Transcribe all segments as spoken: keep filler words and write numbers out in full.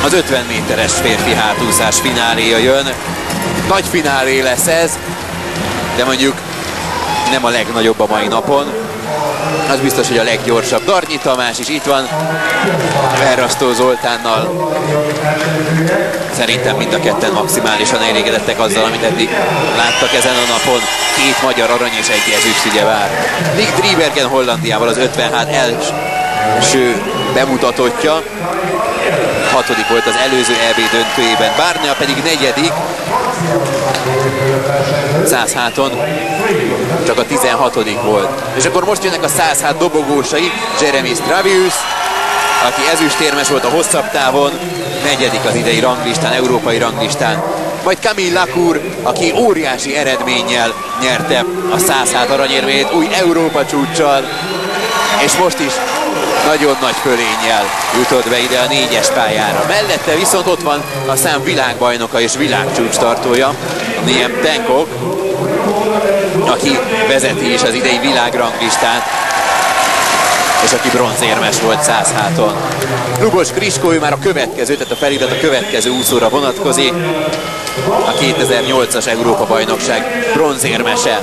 Az ötven méteres férfi hátúszás fináléja jön. Nagy finálé lesz ez, de mondjuk nem a legnagyobb a mai napon. Az biztos, hogy a leggyorsabb. Darnyi Tamás is itt van, Verrasztó Zoltánnal. Szerintem mind a ketten maximálisan elégedettek azzal, amit eddig láttak ezen a napon. Két magyar arany és egy ezüst ugye vár. Nick Driebergen Hollandiával az ötvenhat első bemutatottja. Hatodik volt az előző é bé döntőjében, Barnea pedig negyedik. száz háton csak a tizenhatodik volt. És akkor most jönnek a száz hát dobogósai, Jeremy Stravius, aki ezüstérmes volt a hosszabb távon, negyedik az idei ranglistán, európai ranglistán. Majd Camille Lacour, aki óriási eredménnyel nyerte a száz hát aranyérmét, új Európa csúccsal, és most is nagyon nagy fölénnyel jutott be ide a négyes pályára. Mellette viszont ott van a szám világbajnoka és világcsúcs tartója, Liam Tankock, aki vezeti is az idei világranglistát, és aki bronzérmes volt száz háton. Lubos Kriskó, ő már a következő, tehát a felirat a következő úszóra vonatkozik, a kétezer-nyolcas Európa-bajnokság bronzérmese.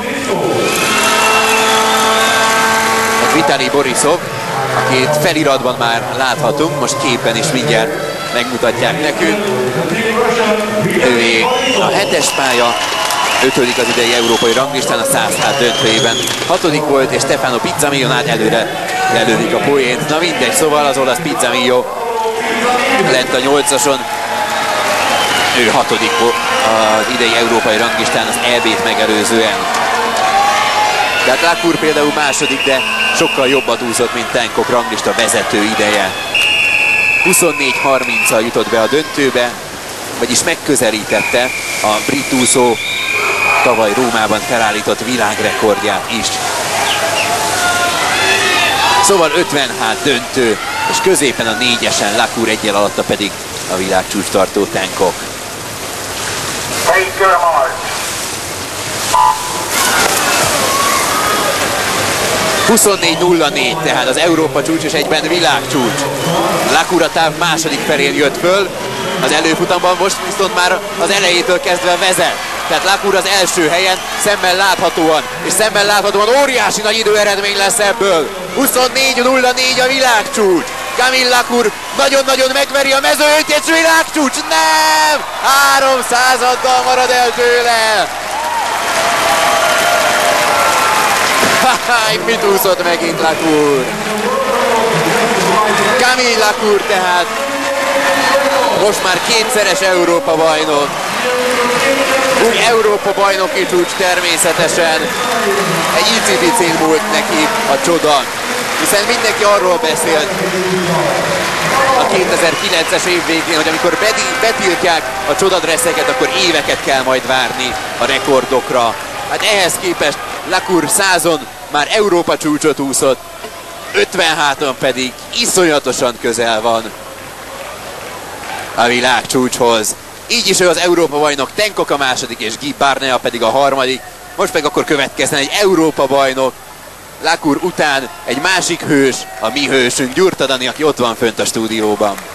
Vitali Borisov, akit feliratban már láthatunk, most képen is mindjárt megmutatják nekünk. Ővé a hetes pálya, ötödik az idei európai ranglistán a száz hát döntőjében. Hatodik volt, és Stefano Pizzamillonát előre lelődik a poént. Na mindegy, szóval az olasz Pizzamillo lent a nyolcason. Ő hatodik az idei európai ranglistán az é bét megelőzően. Tehát Lacour például második, de sokkal jobbat úszott, mint Tankock ranglista vezető ideje. huszonnégy harminccal jutott be a döntőbe, vagyis megközelítette a brit úszó tavaly Rómában felállított világrekordját is. Szóval ötven hát döntő, és középen a négyesen Lacour, egyel alatta pedig a világcsúcs tartó Tankock. huszonnégy nulla négy, tehát az Európa csúcs és egyben világcsúcs. Lacour a táv második felén jött föl, az előfutamban most viszont már az elejétől kezdve vezet. Tehát Lacour az első helyen, szemmel láthatóan, és szemmel láthatóan óriási nagy időeredmény lesz ebből. huszonnégy nulla négy a világcsúcs. Camille Lacour nagyon-nagyon megveri a mezőnyt, és világcsúcs, nem! Három századdal marad el tőle! Mit úszott megint Lacour? Camille Lacour tehát most már kétszeres Európa bajnok. Új Európa bajnoki csúcs természetesen. Egy icipicin múlt neki a csoda, hiszen mindenki arról beszélt a kétezer-kilences év végén, hogy amikor betiltják a csodadresszeket, akkor éveket kell majd várni a rekordokra. Hát ehhez képest Lacour százon már Európa csúcsot úszott, ötven háton pedig iszonyatosan közel van a világcsúcshoz. Így is ő az Európa bajnok, Tankock a második és Guy Barnea pedig a harmadik. Most meg akkor következzen egy Európa bajnok, Lacour után egy másik hős, a mi hősünk, Gyurta Dani, aki ott van fönt a stúdióban.